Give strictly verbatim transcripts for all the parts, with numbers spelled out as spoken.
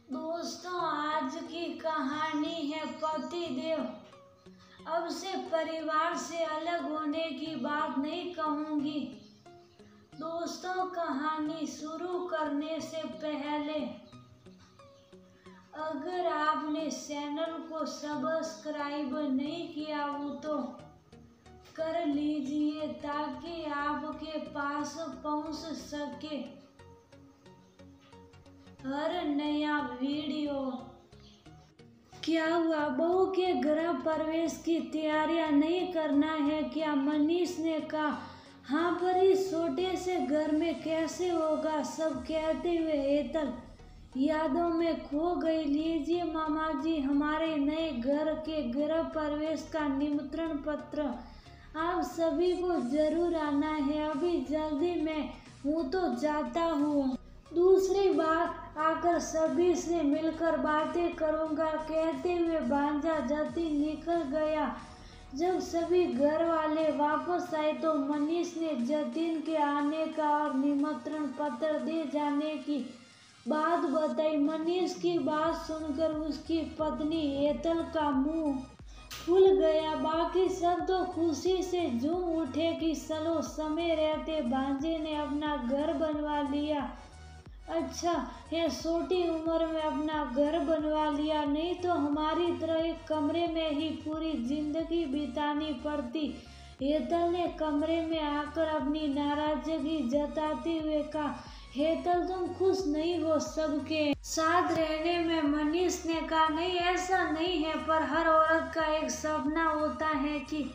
दोस्तों, आज की कहानी है पतिदेव। अब से परिवार से अलग होने की बात नहीं कहूँगी। दोस्तों, कहानी शुरू करने से पहले अगर आपने चैनल को सब्सक्राइब नहीं किया हो तो कर लीजिए ताकि आपके पास पहुंच सके हर नया वीडियो। क्या हुआ, बहू के गृह प्रवेश की तैयारियां नहीं करना है क्या? मनीष ने कहा। हाँ, पर इस छोटे से घर में कैसे होगा? सब कहते हुए हेतल यादों में खो गई। लीजिए मामा जी, हमारे नए घर के गृह प्रवेश का निमंत्रण पत्र। आप सभी को जरूर आना है। अभी जल्दी मैं हूँ तो जाता हूँ। दूसरी बार आकर सभी से मिलकर बातें करूँगा, कहते हुए भांजा जतिन निकल गया। जब सभी घर वाले वापस आए तो मनीष ने जतिन के आने का और निमंत्रण पत्र दे जाने की बात बताई। मनीष की बात सुनकर उसकी पत्नी हेतल का मुंह फूल गया। बाकी सब तो खुशी से झूम उठे कि चलो, समय रहते भांजे ने अपना घर बनवा लिया। अच्छा है, छोटी उम्र में अपना घर बनवा लिया, नहीं तो हमारी तरह एक कमरे में ही पूरी जिंदगी बितानी पड़ती। हेतल ने कमरे में आकर अपनी नाराजगी जताते हुए कहा। हेतल, तुम खुश नहीं हो सबके साथ रहने में? मनीष ने कहा, नहीं ऐसा नहीं है, पर हर औरत का एक सपना होता है कि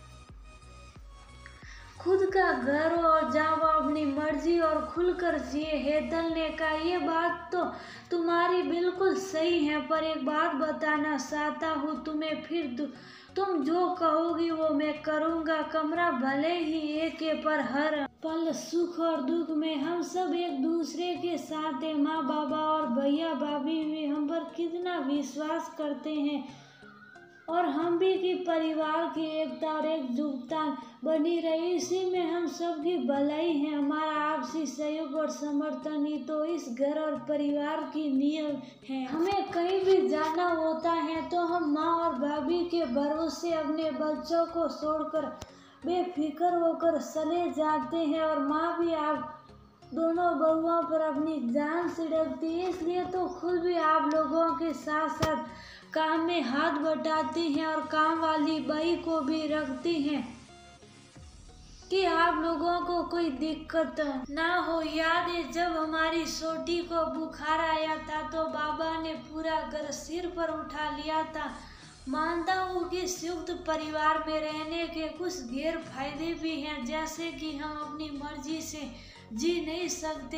खुद का घर हो और जहाँ वो अपनी मर्जी और खुलकर जिए। हेतल ने कहा, ये बात तो तुम्हारी बिल्कुल सही है, पर एक बात बताना चाहता हूँ तुम्हें, फिर तुम जो कहोगी वो मैं करूँगा। कमरा भले ही एक है, पर हर पल सुख और दुख में हम सब एक दूसरे के साथ हैं। माँ बाबा और भैया भाभी भी हम पर कितना विश्वास करते हैं और हम भी कि परिवार की एकता और एकजुटता बनी रही, इसी में हम सबकी भलाई है। हमारा आपसी सहयोग और समर्थन ही तो इस घर और परिवार की नींव है। हमें कहीं भी जाना होता है तो हम माँ और भाभी के भरोसे अपने बच्चों को छोड़कर बेफिक्र होकर चले जाते हैं, और माँ भी आप दोनों बहुओं पर अपनी जान छिड़कती है। इसलिए तो खुद भी आप लोगों के साथ साथ काम में हाथ बटाती हैं और काम वाली बाई को भी रखती हैं कि आप लोगों को कोई दिक्कत ना हो। याद है जब हमारी छोटी को बुखार आया था तो बाबा ने पूरा घर सिर पर उठा लिया था। मानता हूँ कि संयुक्त परिवार में रहने के कुछ गैर फायदे भी हैं, जैसे कि हम अपनी मर्जी से जी नहीं सकते,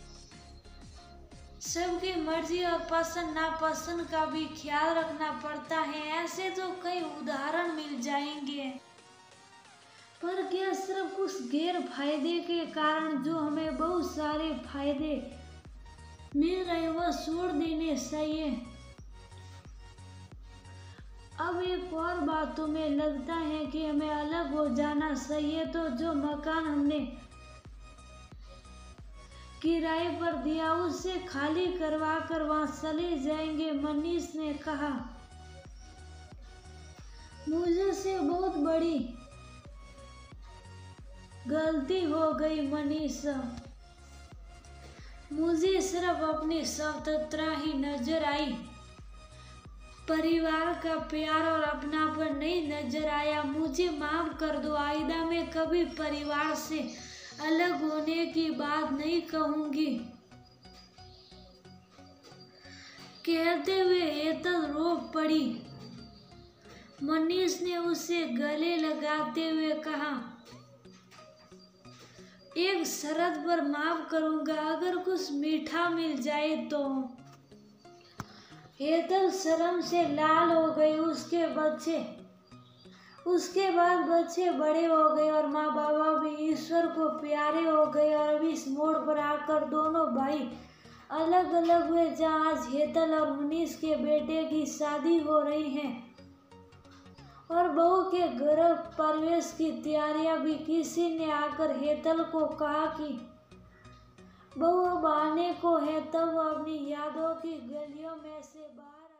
सबकी मर्जी और पसंद नापसंद का भी ख्याल रखना पड़ता है। ऐसे तो कई उदाहरण मिल जाएंगे, पर क्या सिर्फ कुछ गैर फायदे के कारण जो हमें बहुत सारे फायदे मिल रहे वो छोड़ देने चाहिए? अब एक और बात, तुम्हें लगता है कि हमें अलग हो जाना चाहिए तो जो मकान हमने किराए पर दिया उससे खाली करवा कर वहां चले जाएंगे। मनीष ने कहा, मुझे से बहुत बड़ी गलती हो गई मनीष, मुझे सिर्फ अपनी स्वतंत्रता ही नजर आई, परिवार का प्यार और अपनापन नहीं नजर आया। मुझे माफ कर दो आइंदा मैं कभी परिवार से अलग होने की बात नहीं कहूंगी। कहते हुए हेतल रो पड़ी। मनीष ने उसे गले लगाते हुए कहा, एक शर्त पर माफ करूंगा, अगर कुछ मीठा मिल जाए तो। हेतल शर्म से लाल हो गई। उसके बच्चे उसके बाद बच्चे बड़े हो गए और माँ बाबा भी ईश्वर को प्यारे हो गए, और अब इस मोड़ पर आकर दोनों भाई अलग अलग हुए, जहाँ आज हेतल और मनीष के बेटे की शादी हो रही है और बहू के गृह प्रवेश की तैयारियां भी। किसी ने आकर हेतल को कहा कि बहू अब आने को है, तब वो अपनी यादों की गलियों में से बाहर